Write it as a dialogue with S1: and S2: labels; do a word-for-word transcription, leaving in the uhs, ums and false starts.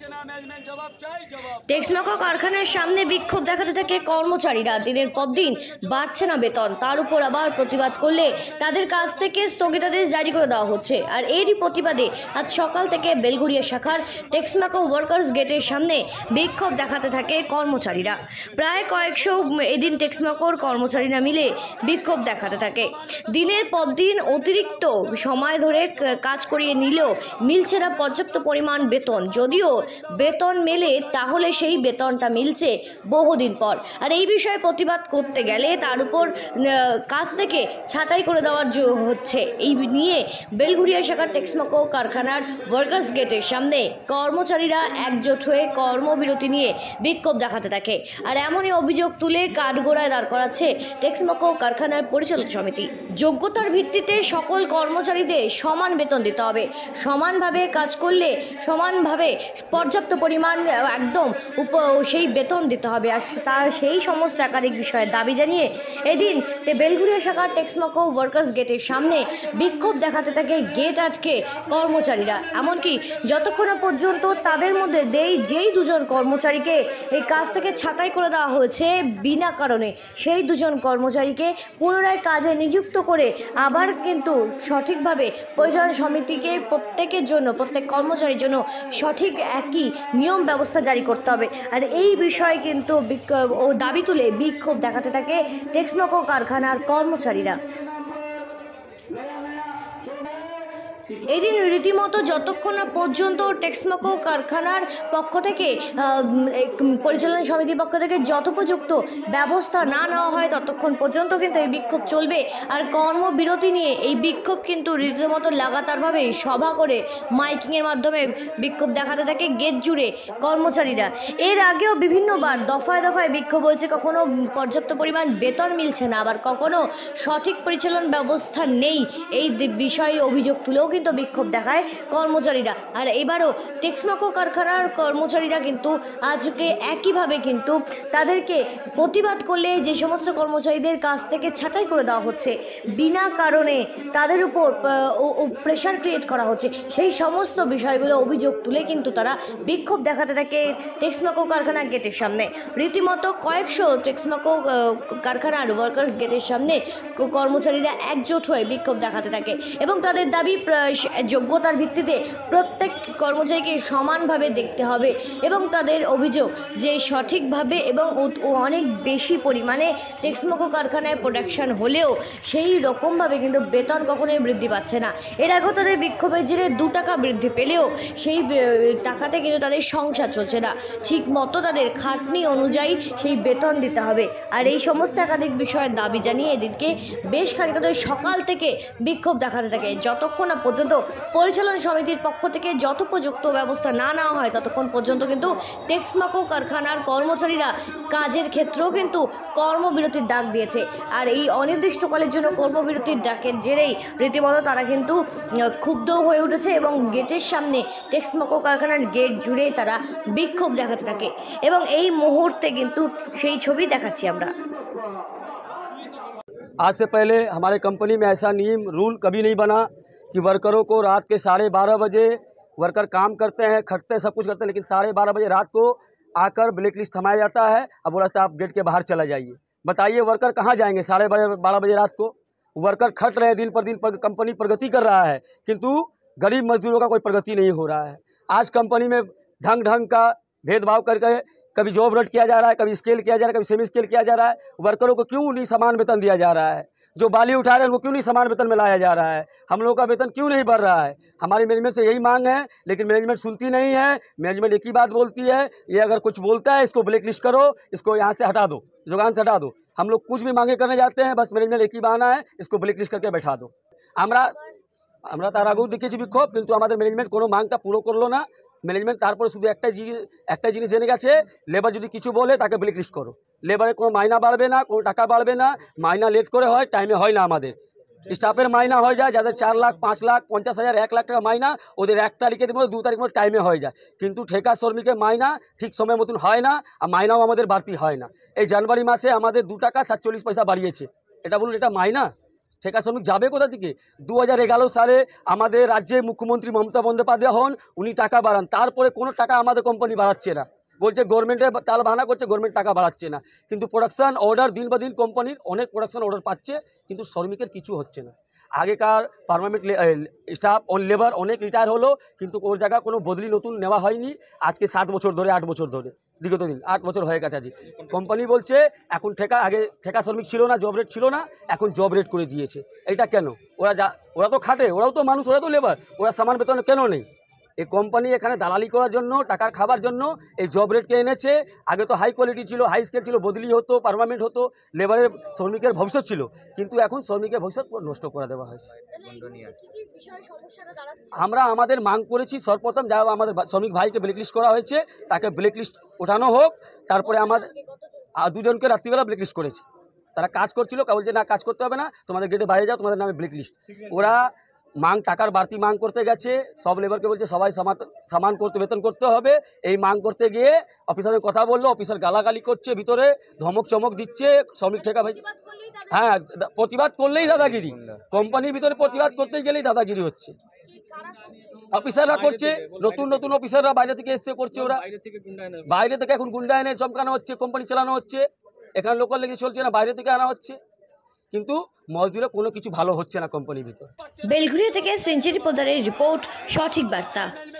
S1: টেক্সমাকো কারখানার সামনে বিক্ষোভ দেখাতে থাকে কর্মচারীরা। দিনের পর দিন বাড়ছে না বেতন, তার উপর আবার প্রতিবাদ করলে তাদের কাছ থেকে স্থগিতাদেশ জারি করে দেওয়া হচ্ছে। আর এরই প্রতিবাদে আজ সকাল থেকে বেলঘরিয়া শাখার টেক্সমাকো ওয়ার্কার্স গেটের সামনে বিক্ষোভ দেখাতে থাকে কর্মচারীরা। প্রায় কয়েকশো এদিন টেক্সমাকোর কর্মচারীরা মিলে বিক্ষোভ দেখাতে থাকে। দিনের পর দিন অতিরিক্ত সময় ধরে কাজ করিয়ে নিলেও মিলছে না পর্যাপ্ত পরিমাণ বেতন। যদিও বেতন মেলে তাহলে সেই বেতনটা মিলছে বহুদিন পর। আর এই বিষয়ে প্রতিবাদ করতে গেলে তার উপর কাজ থেকে ছাঁটাই করে দেওয়ার হচ্ছে। এই নিয়ে বেলঘরিয়া শাখার টেক্সমাকো কারখানার ওয়ার্কার্স গেটের সামনে কর্মচারীরা একজোট হয়ে কর্মবিরতি নিয়ে বিক্ষোভ দেখাতে থাকে। আর এমনই অভিযোগ তুলে কাঠগোড়ায় দাঁড় করাচ্ছে টেক্সমাকো কারখানার পরিচালক সমিতি। যোগ্যতার ভিত্তিতে সকল কর্মচারীদের সমান বেতন দিতে হবে, সমানভাবে কাজ করলে সমানভাবে পর্যাপ্ত পরিমাণ একদম উপ সেই বেতন দিতে হবে। আর তার সেই সমস্ত একাধিক বিষয়ে দাবি জানিয়ে এদিন বেলঘরিয়া শাখার টেক্সমাকো ওয়ার্কার্স গেটের সামনে বিক্ষোভ দেখাতে থাকে গেট আটকে কর্মচারীরা। এমনকি যতক্ষণ পর্যন্ত তাদের মধ্যে দেই যেই দুজন কর্মচারীকে এই কাজ থেকে ছাঁটাই করে দেওয়া হয়েছে বিনা কারণে, সেই দুজন কর্মচারীকে পুনরায় কাজে নিযুক্ত করে আবার কিন্তু সঠিকভাবে পরিচালন সমিতিকে প্রত্যেকের জন্য প্রত্যেক কর্মচারীর জন্য সঠিক একই নিয়ম ব্যবস্থা জারি করতে হবে। আর এই বিষয়ে কিন্তু ও দাবি তুলে বিক্ষোভ দেখাতে থাকে টেক্সমাকো কারখানার কর্মচারীরা। এদিন রীতিমতো যতক্ষণ না পর্যন্ত টেক্সমাকো কারখানার পক্ষ থেকে পরিচালনা সমিতির পক্ষ থেকে যথোপযুক্ত ব্যবস্থা না নেওয়া হয় ততক্ষণ পর্যন্ত কিন্তু এই বিক্ষোভ চলবে। আর কর্মবিরতি নিয়ে এই বিক্ষোভ কিন্তু রীতিমতো লাগাতারভাবে সভা করে মাইকিংয়ের মাধ্যমে বিক্ষোভ দেখাতে থাকে গেট জুড়ে কর্মচারীরা। এর আগেও বিভিন্নবার দফায় দফায় বিক্ষোভ হয়েছে, কখনো পর্যাপ্ত পরিমাণ বেতন মিলছে না, আবার কখনো সঠিক পরিচালন ব্যবস্থা নেই। এই বিষয়ে অভিযোগ তুলেও কিন্তু বিক্ষোভ দেখায় কর্মচারীরা। আর এবারও টেক্সমাকো কারখানার কর্মচারীরা কিন্তু আজকে একইভাবে কিন্তু তাদেরকে প্রতিবাদ করলে যে সমস্ত কর্মচারীদের কাছ থেকে ছাঁটাই করে দেওয়া হচ্ছে, বিনা কারণে তাদের উপর প্রেশার ক্রিয়েট করা হচ্ছে, সেই সমস্ত বিষয়গুলো অভিযোগ তুলে কিন্তু তারা বিক্ষোভ দেখাতে থাকে টেক্সমাকো কারখানার গেটের সামনে। রীতিমতো কয়েকশো টেক্সমাকো কারখানার ওয়ার্কার্স গেটের সামনে কর্মচারীরা একজোট হয়ে বিক্ষোভ দেখাতে থাকে এবং তাদের দাবি যোগ্যতার ভিত্তিতে প্রত্যেক কর্মচারীকে সমানভাবে দেখতে হবে এবং তাদের অভিযোগ যে সঠিকভাবে এবং অনেক বেশি পরিমাণে টেক্সমাকো কারখানায় প্রোডাকশন হলেও সেই রকমভাবে কিন্তু বেতন কখনোই বৃদ্ধি পাচ্ছে না। এর আগেও তাদের বিক্ষোভের জেরে দু টাকা বৃদ্ধি পেলেও সেই টাকাতে কিন্তু তাদের সংসার চলছে না, ঠিক মতো তাদের খাটনি অনুযায়ী সেই বেতন দিতে হবে। আর এই সমস্ত একাধিক বিষয়ের দাবি জানিয়ে এদিকে বেশ খানিকটা সকাল থেকে বিক্ষোভ দেখাতে থাকে যতক্ষণ না পর্যন্ত পরিচালন সমিতির পক্ষ থেকে যথোপযুক্ত ব্যবস্থা না নেওয়া হয় ততক্ষণ পর্যন্ত কিন্তু টেক্সমাকো কারখানার কর্মচারীরা কাজের ক্ষেত্রেও কিন্তু কর্মবিরতির ডাক দিয়েছে। আর এই অনির্দিষ্টকালের জন্য কর্মবিরতির ডাকের জেরেই রীতিমতো তারা কিন্তু ক্ষুব্ধ হয়ে উঠেছে এবং গেটের সামনে টেক্সমাকো কারখানার গেট জুড়ে তারা বিক্ষোভ দেখাতে থাকে এবং এই মুহূর্তে কিন্তু সেই ছবি দেখাচ্ছি আমরা।
S2: आज से पहले हमारे कंपनी में ऐसा नियम रूल कभी नहीं बना कि वर्करों को रात के साढ़े बारह बजे वर्कर काम करते हैं, खटते हैं, सब कुछ करते हैं, लेकिन साढ़े बारह बजे रात को आकर ब्लैक लिस्ट थमाया जाता है। अब बोला जाता है आप गेट के बाहर चला जाइए। बताइए वर्कर कहाँ जाएंगे साढ़े बारह बजे रात को? वर्कर खट रहे हैं, दिन पर दिन पर कंपनी प्रगति कर रहा है, किंतु गरीब मजदूरों का कोई प्रगति नहीं हो रहा है। आज कंपनी में ढंग ढंग का भेदभाव करके कभी जॉब रेट किया जा रहा है, कभी स्केल किया जा रहा है, कभी सेमी स्केल किया जा रहा है। वर्करों को क्यों नहीं समान वेतन दिया जा रहा है? जो बाली उठा रहे हैं उनको क्यों नहीं समान वेतन में लाया जा रहा है? हम लोगों का वेतन क्यों नहीं बढ़ रहा है? हमारी मैनेजमेंट से यही मांग है, लेकिन मैनेजमेंट सुनती नहीं है। मैनेजमेंट एक ही बात बोलती है, ये अगर कुछ बोलता है इसको ब्लैक लिस्ट करो, इसको यहाँ से हटा दो, जुगान से हटा दो। हम लोग कुछ भी मांगे करने जाते हैं, बस मैनेजमेंट एक ही बहाना है, इसको ब्लैक लिस्ट करके बैठा दो। আমরা আমরা তার আগেও দেখেছি বিক্ষোভ, কিন্তু আমাদের ম্যানেজমেন্ট কোনো মাংটা পুরো করলো না। ম্যানেজমেন্ট তারপরে শুধু একটাই জিনিস একটা জিনিস জেনে গেছে, লেবার যদি কিছু বলে তাকে ব্ল্যাক লিস্ট করো। লেবারের কোনো মাইনা বাড়বে না, কোনো টাকা বাড়বে না, মাইনা লেট করে হয়, টাইমে হয় না। আমাদের স্টাফের মাইনা হয়ে যায়, যাদের চার লাখ পাঁচ লাখ পঞ্চাশ হাজার এক লাখ টাকা মাইনা, ওদের এক তারিখের মধ্যে দু তারিখের মধ্যে টাইমে হয়ে যায়, কিন্তু ঠেকা শ্রমিকের মাইনা ঠিক সময় মতন হয় না, আর মাইনাও আমাদের বাড়তি হয় না। এই জানুয়ারি মাসে আমাদের দু টাকা সাতচল্লিশ পয়সা বাড়িয়েছে, এটা বলুন এটা মাইনা? ठेका श्रमिक जाबे कोथा থেকে दो हज़ार एगारो साले আমাদের রাজ্যে মুখ্যমন্ত্রী মমতা বন্দ্যোপাধ্যায় হন, উনি টাকা বাড়ান, তারপরে কোনো টাকা আমাদের কোম্পানি বাড়াচ্ছে না, বলছে গভর্নমেন্টে তাল বাহানা করছে, গভর্নমেন্ট টাকা বাড়াচ্ছে না, কিন্তু প্রোডাকশন অর্ডার দিন বা দিন কোম্পানির অনেক প্রোডাকশন অর্ডার পাচ্ছে, কিন্তু শ্রমিকের কিছু হচ্ছে না। আগেকার পার্মানেন্ট স্টাফ অন লেবার অনেক রিটায়ার হলো, কিন্তু ওর জায়গা কোনো বদলি নতুন নেওয়া হয়নি। আজকে সাত বছর ধরে আট বছর ধরে বিগত দিন আট বছর হয়ে গেছে। আজ কোম্পানি বলছে এখন ঠেকা, আগে ঠেকা শ্রমিক ছিল না, জব রেট ছিল না, এখন জব রেট করে দিয়েছে। এটা কেন? ওরা যা ওরা তো খাটে, ওরাও তো মানুষ, ওরা তো লেবার, ওরা সমান বেতন কেন নেই? এই কোম্পানি এখানে দালালি করার জন্য, টাকার খাবার জন্য এই জব রেটকে এনেছে। আগে তো হাই কোয়ালিটি ছিল, হাই স্কেল ছিল, বদলি হতো, পার্মানেন্ট হতো, লেবারের শ্রমিকের ভবিষ্যৎ ছিল, কিন্তু এখন শ্রমিকের ভবিষ্যৎ পুরো নষ্ট করে দেওয়া হয়েছে। আমরা আমাদের মাং করেছি সর্বপ্রথম যা আমাদের শ্রমিক ভাইকে ব্ল্যাকলিস্ট করা হয়েছে, তাকে ব্ল্যাকলিস্ট ওঠানো হোক। তারপরে আমাদের আ, দুজনকে রাত্রিবেলা ব্ল্যাকলিস্ট করেছে, তারা কাজ করছিল, কা বলছে না কাজ করতে হবে না, তোমাদের গেটে বাইরে যাও, তোমাদের নামে ব্ল্যাকলিস্ট। ওরা মাং টাকার বাড়তি মাং করতে গেছে, সব লেবারকে বলছে সবাই সমান সমান করতে বেতন করতে হবে। এই মাং করতে গিয়ে অফিসারের কথা বললো, অফিসার গালাগালি করছে, ভিতরে ধমক চমক দিচ্ছে, শ্রমিক ঠেকা ভাই। হ্যাঁ, দা- প্রতিবাদ করলেই দাদাগিরি, কোম্পানির ভিতরে প্রতিবাদ করতে গেলেই দাদাগিরি হচ্ছে। অফিসাররা করছে, নতুন নতুন অফিসাররা বাইরে থেকে এসছে করছে, ওরা বাইরে থেকে এখন গুন্ডা এনে চমকানো হচ্ছে, কোম্পানি চালানো হচ্ছে। এখানে লোকাল লেগে চলছে না, বাইরে থেকে আনা হচ্ছে, কিন্তু মজদুরে কোনো কিছু ভালো হচ্ছে না কোম্পানির ভিতর।
S1: বেলঘুরিয়া থেকে সেঞ্চুরি পোদারের রিপোর্ট, সঠিক বার্তা।